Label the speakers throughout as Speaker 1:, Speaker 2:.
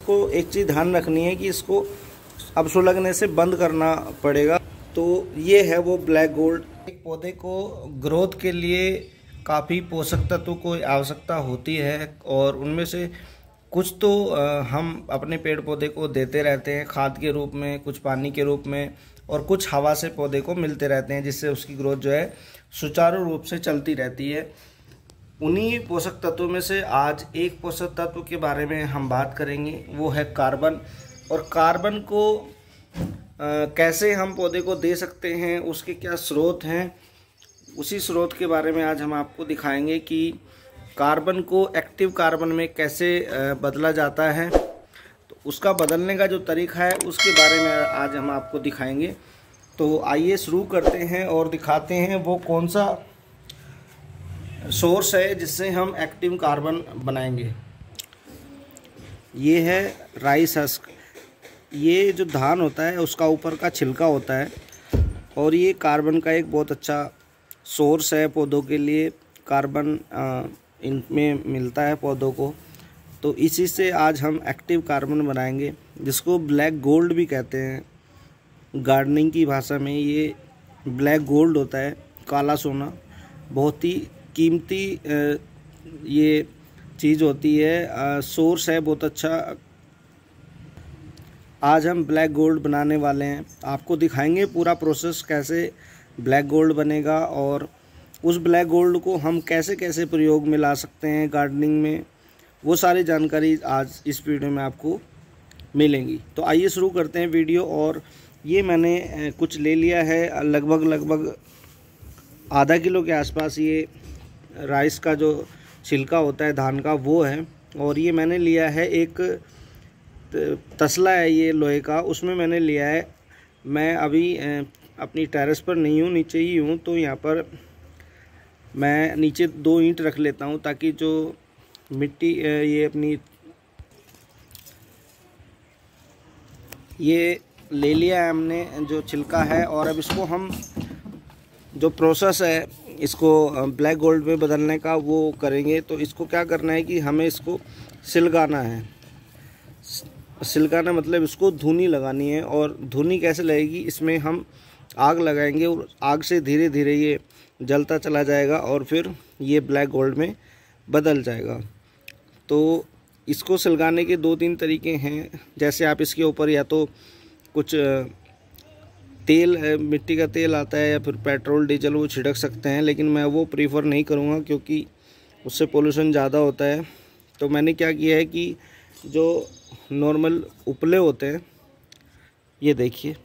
Speaker 1: को एक चीज़ ध्यान रखनी है कि इसको अब सुलगने से बंद करना पड़ेगा। तो ये है वो ब्लैक गोल्ड। एक पौधे को ग्रोथ के लिए काफ़ी पोषक तत्वों को आवश्यकता होती है और उनमें से कुछ तो हम अपने पेड़ पौधे को देते रहते हैं खाद के रूप में, कुछ पानी के रूप में, और कुछ हवा से पौधे को मिलते रहते हैं, जिससे उसकी ग्रोथ जो है सुचारू रूप से चलती रहती है। उन्हीं पोषक तत्वों में से आज एक पोषक तत्व के बारे में हम बात करेंगे, वो है कार्बन। और कार्बन को कैसे हम पौधे को दे सकते हैं, उसके क्या स्रोत हैं, उसी स्रोत के बारे में आज हम आपको दिखाएंगे कि कार्बन को एक्टिव कार्बन में कैसे बदला जाता है। तो उसका बदलने का जो तरीका है उसके बारे में आज हम आपको दिखाएंगे। तो आइए शुरू करते हैं और दिखाते हैं वो कौन सा सोर्स है जिससे हम एक्टिव कार्बन बनाएंगे। ये है राइस हस्क। ये जो धान होता है उसका ऊपर का छिलका होता है और ये कार्बन का एक बहुत अच्छा सोर्स है पौधों के लिए। कार्बन इनमें मिलता है पौधों को, तो इसी से आज हम एक्टिव कार्बन बनाएंगे, जिसको ब्लैक गोल्ड भी कहते हैं। गार्डनिंग की भाषा में ये ब्लैक गोल्ड होता है, काला सोना। बहुत ही कीमती ये चीज़ होती है, सोर्स है बहुत अच्छा। आज हम ब्लैक गोल्ड बनाने वाले हैं, आपको दिखाएंगे पूरा प्रोसेस कैसे ब्लैक गोल्ड बनेगा और उस ब्लैक गोल्ड को हम कैसे कैसे प्रयोग में ला सकते हैं गार्डनिंग में। वो सारी जानकारी आज इस वीडियो में आपको मिलेंगी। तो आइए शुरू करते हैं वीडियो। और ये मैंने कुछ ले लिया है, लगभग आधा किलो के आसपास ये राइस का जो छिलका होता है धान का वो है। और ये मैंने लिया है एक तसला है ये लोहे का, उसमें मैंने लिया है। मैं अभी अपनी टेरेस पर नहीं हूँ, नीचे ही हूँ, तो यहाँ पर मैं नीचे 2 ईंट रख लेता हूँ ताकि जो मिट्टी ये अपनी ये ले लिया है हमने जो छिलका है। और अब इसको हम जो प्रोसेस है इसको ब्लैक गोल्ड में बदलने का वो करेंगे। तो इसको क्या करना है कि हमें इसको सिलगाना है। सिलगाना मतलब इसको धुनी लगानी है। और धुनी कैसे लगेगी, इसमें हम आग लगाएंगे और आग से धीरे धीरे ये जलता चला जाएगा और फिर ये ब्लैक गोल्ड में बदल जाएगा। तो इसको सिलगाने के 2-3 तरीके हैं। जैसे आप इसके ऊपर या तो कुछ तेल, मिट्टी का तेल आता है या फिर पेट्रोल डीजल, वो छिड़क सकते हैं, लेकिन मैं वो प्रीफर नहीं करूँगा क्योंकि उससे पोल्यूशन ज़्यादा होता है। तो मैंने क्या किया है कि जो नॉर्मल उपले होते हैं, ये देखिए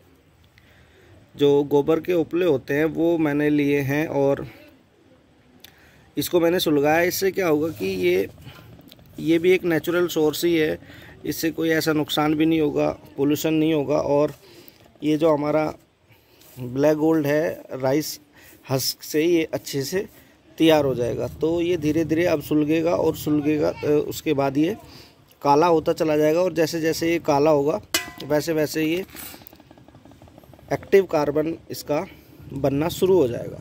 Speaker 1: जो गोबर के उपले होते हैं वो मैंने लिए हैं और इसको मैंने सुलगाया। इससे क्या होगा कि ये भी एक नेचुरल सोर्स ही है, इससे कोई ऐसा नुकसान भी नहीं होगा, पोल्यूशन नहीं होगा। और ये जो हमारा ब्लैक गोल्ड है राइस हस्क से ये अच्छे से तैयार हो जाएगा। तो ये धीरे धीरे अब सुलगेगा और सुलगेगा उसके बाद ये काला होता चला जाएगा। और जैसे जैसे ये काला होगा वैसे वैसे ये एक्टिव कार्बन इसका बनना शुरू हो जाएगा।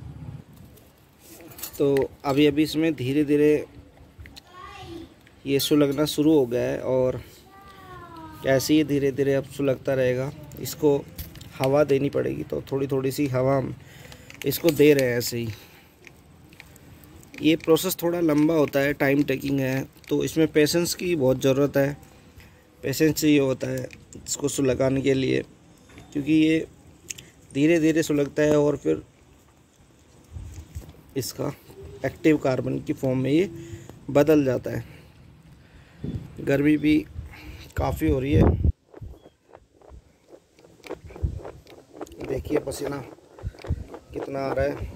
Speaker 1: तो अभी इसमें धीरे धीरे ये सुलगना शुरू हो गया है और ऐसे ही धीरे धीरे अब सुलगता रहेगा। इसको हवा देनी पड़ेगी, तो थोड़ी थोड़ी सी हवा हम इसको दे रहे हैं ऐसे ही। ये प्रोसेस थोड़ा लंबा होता है, टाइम टेकिंग है, तो इसमें पेशेंस की बहुत ज़रूरत है। पेशेंस चाहिए होता है इसको सुलगाने के लिए, क्योंकि ये धीरे धीरे सुलगता है और फिर इसका एक्टिव कार्बन की फॉर्म में ये बदल जाता है। गर्मी भी काफ़ी हो रही है, देखिए पसीना कितना आ रहा है।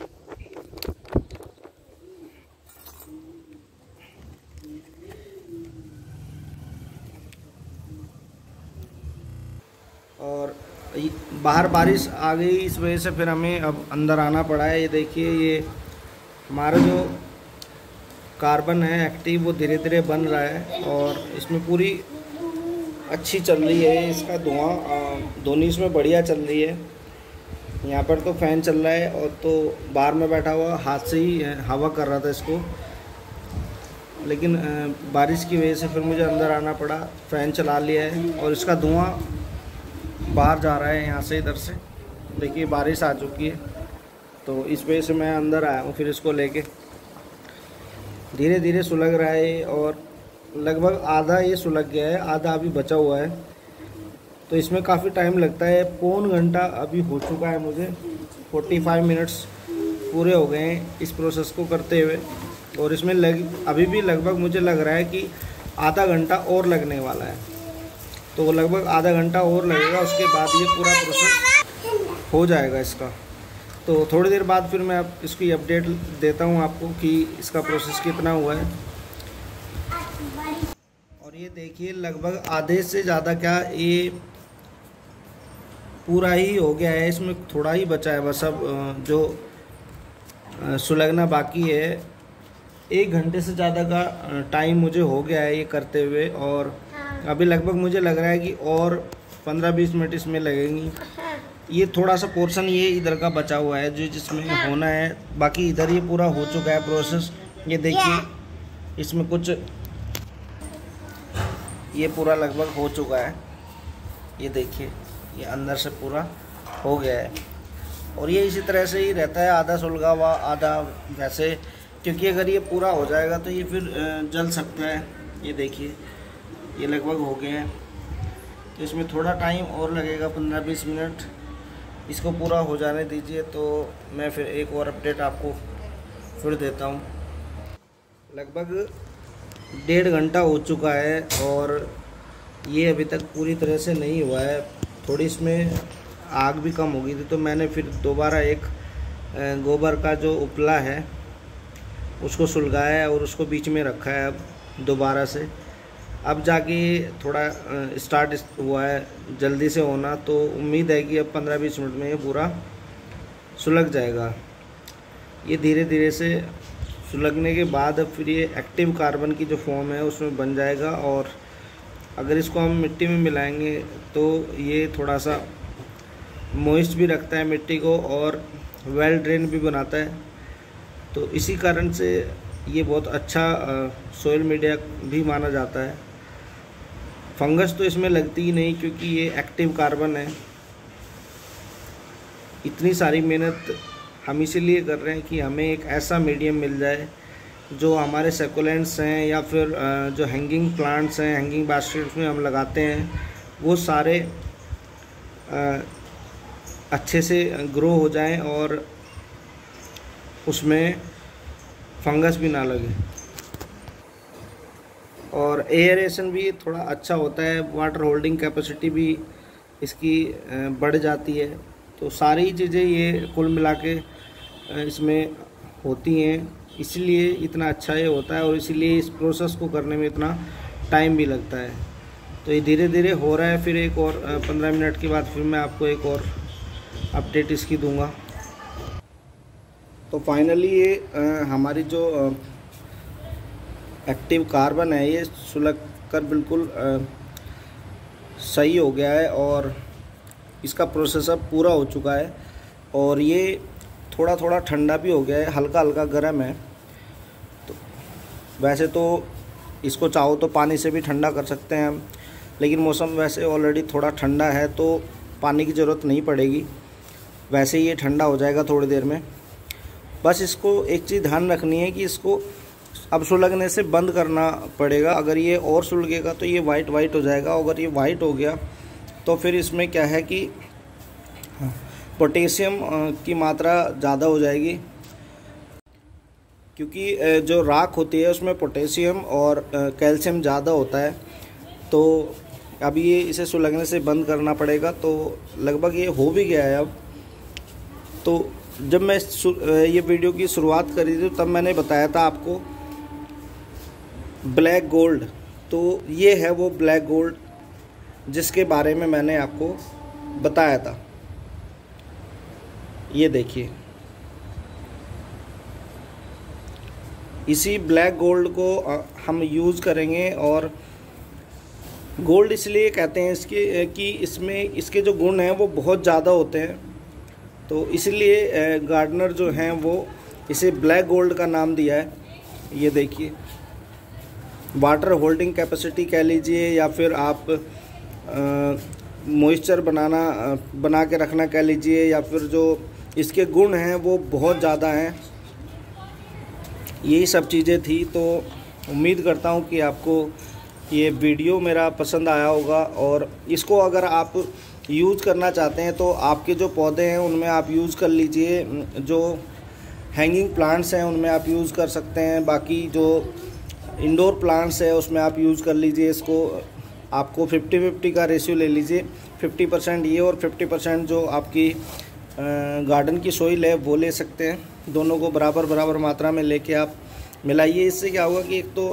Speaker 1: और बाहर बारिश आ गई, इस वजह से फिर हमें अब अंदर आना पड़ा है। ये देखिए ये हमारा जो कार्बन है एक्टिव वो धीरे धीरे बन रहा है और इसमें पूरी अच्छी चल रही है। इसका धुआं धुनी इसमें बढ़िया चल रही है। यहाँ पर तो फ़ैन चल रहा है और तो बाहर में बैठा हुआ हाथ से ही हवा कर रहा था इसको। लेकिन बारिश की वजह से फिर मुझे अंदर आना पड़ा। फ़ैन चला लिया है और इसका धुआं बाहर जा रहा है यहाँ से, इधर से। देखिए बारिश आ चुकी है, तो इस वजह से मैं अंदर आया हूँ। फिर इसको लेके धीरे धीरे सुलग रहा है और लगभग आधा ये सुलग गया है, आधा अभी बचा हुआ है। तो इसमें काफ़ी टाइम लगता है, पौन घंटा अभी हो चुका है मुझे, 45 मिनट्स पूरे हो गए हैं इस प्रोसेस को करते हुए। और इसमें अभी भी लगभग मुझे लग रहा है कि आधा घंटा और लगने वाला है। तो लगभग आधा घंटा और लगेगा, उसके बाद ये पूरा प्रोसेस हो जाएगा इसका। तो थोड़ी देर बाद फिर मैं इसकी अपडेट देता हूँ आपको कि इसका प्रोसेस कितना हुआ है। और ये देखिए लगभग आधे से ज़्यादा क्या ये पूरा ही हो गया है, इसमें थोड़ा ही बचा है बस। अब जो सुलगना बाकी है, 1 घंटे से ज़्यादा का टाइम मुझे हो गया है ये करते हुए। और अभी लगभग मुझे लग रहा है कि और 15-20 मिनट इसमें लगेंगी। ये थोड़ा सा पोर्शन ये इधर का बचा हुआ है जो जिसमें होना है, बाकी इधर ये पूरा हो चुका है प्रोसेस। ये देखिए इसमें कुछ ये पूरा लगभग हो चुका है। ये देखिए ये अंदर से पूरा हो गया है। और ये इसी तरह से ही रहता है, आधा सुलगा हुआ आधा वैसे, क्योंकि अगर ये पूरा हो जाएगा तो ये फिर जल सकता है। ये देखिए ये लगभग हो गया है, तो इसमें थोड़ा टाइम और लगेगा, 15-20 मिनट। इसको पूरा हो जाने दीजिए, तो मैं फिर एक और अपडेट आपको फिर देता हूँ। लगभग 1.5 घंटा हो चुका है और ये अभी तक पूरी तरह से नहीं हुआ है। थोड़ी इसमें आग भी कम हो गई थी, तो मैंने फिर दोबारा एक गोबर का जो उपला है उसको सुलगाया है और उसको बीच में रखा है अब दोबारा से। अब जाके थोड़ा स्टार्ट हुआ है जल्दी से होना, तो उम्मीद है कि अब 15-20 मिनट में ये पूरा सुलग जाएगा। ये धीरे धीरे से सुलगने के बाद अब फिर ये एक्टिव कार्बन की जो फॉर्म है उसमें बन जाएगा। और अगर इसको हम मिट्टी में मिलाएंगे तो ये थोड़ा सा मॉइस्ट भी रखता है मिट्टी को और वेल ड्रेन भी बनाता है। तो इसी कारण से ये बहुत अच्छा सोइल मीडिया भी माना जाता है। फंगस तो इसमें लगती ही नहीं क्योंकि ये एक्टिव कार्बन है। इतनी सारी मेहनत हम इसीलिए कर रहे हैं कि हमें एक ऐसा मीडियम मिल जाए जो हमारे सेकुलेंट्स हैं या फिर जो हैंगिंग प्लांट्स हैं, हैंगिंग बास्केट्स में हम लगाते हैं, वो सारे अच्छे से ग्रो हो जाएं और उसमें फंगस भी ना लगे। और एयरेशन भी थोड़ा अच्छा होता है, वाटर होल्डिंग कैपेसिटी भी इसकी बढ़ जाती है। तो सारी चीज़ें ये कुल मिला के इसमें होती हैं, इसलिए इतना अच्छा ये होता है और इसीलिए इस प्रोसेस को करने में इतना टाइम भी लगता है। तो ये धीरे धीरे हो रहा है। फिर एक और 15 मिनट के बाद फिर मैं आपको एक और अपडेट इसकी दूंगा। तो फाइनली ये हमारी जो एक्टिव कार्बन है ये सुलग कर बिल्कुल सही हो गया है और इसका प्रोसेस अब पूरा हो चुका है। और ये थोड़ा थोड़ा ठंडा भी हो गया है, हल्का हल्का गर्म है। तो वैसे तो इसको चाहो तो पानी से भी ठंडा कर सकते हैं हम, लेकिन मौसम वैसे ऑलरेडी थोड़ा ठंडा है तो पानी की ज़रूरत नहीं पड़ेगी, वैसे ही ये ठंडा हो जाएगा थोड़ी देर में। बस इसको एक चीज़ ध्यान रखनी है कि इसको अब सुलगने से बंद करना पड़ेगा। अगर ये और सुलगेगा तो ये वाइट वाइट हो जाएगा। अगर ये वाइट हो गया तो फिर इसमें क्या है कि पोटेशियम की मात्रा ज़्यादा हो जाएगी, क्योंकि जो राख होती है उसमें पोटेशियम और कैल्शियम ज़्यादा होता है। तो अभी ये इसे सुलगने से बंद करना पड़ेगा। तो लगभग ये हो भी गया है अब। तो जब मैं ये वीडियो की शुरुआत करी थी तब मैंने बताया था आपको ब्लैक गोल्ड। तो ये है वो ब्लैक गोल्ड जिसके बारे में मैंने आपको बताया था। ये देखिए, इसी ब्लैक गोल्ड को हम यूज़ करेंगे। और गोल्ड इसलिए कहते हैं इसके कि इसमें इसके जो गुण हैं वो बहुत ज़्यादा होते हैं। तो इसलिए गार्डनर जो हैं वो इसे ब्लैक गोल्ड का नाम दिया है। ये देखिए, वाटर होल्डिंग कैपेसिटी कह लीजिए, या फिर आप मॉइस्चर बना के रखना कह लीजिए, या फिर जो इसके गुण हैं वो बहुत ज़्यादा हैं। यही सब चीज़ें थी। तो उम्मीद करता हूँ कि आपको ये वीडियो मेरा पसंद आया होगा, और इसको अगर आप यूज़ करना चाहते हैं तो आपके जो पौधे हैं उनमें आप यूज़ कर लीजिए। जो हैंगिंग प्लांट्स हैं उनमें आप यूज़ कर सकते हैं, बाकी जो इंडोर प्लांट्स है उसमें आप यूज़ कर लीजिए। इसको आपको 50-50 का रेशियो ले लीजिए, 50% ये और 50% जो आपकी गार्डन की सोइल है वो ले सकते हैं। दोनों को बराबर बराबर मात्रा में लेके आप मिलाइए। इससे क्या होगा कि एक तो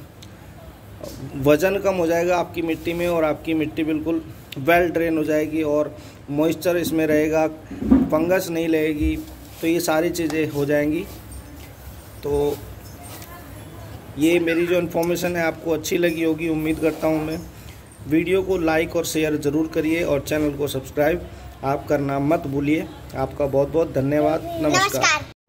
Speaker 1: वज़न कम हो जाएगा आपकी मिट्टी में, और आपकी मिट्टी बिल्कुल वेल ड्रेन हो जाएगी, और मॉइस्चर इसमें रहेगा, फंगस नहीं लगेगी, तो ये सारी चीज़ें हो जाएंगी। तो ये मेरी जो इन्फॉर्मेशन है आपको अच्छी लगी होगी, उम्मीद करता हूँ मैं। वीडियो को लाइक और शेयर ज़रूर करिए, और चैनल को सब्सक्राइब आप करना मत भूलिए। आपका बहुत बहुत धन्यवाद। नमस्कार।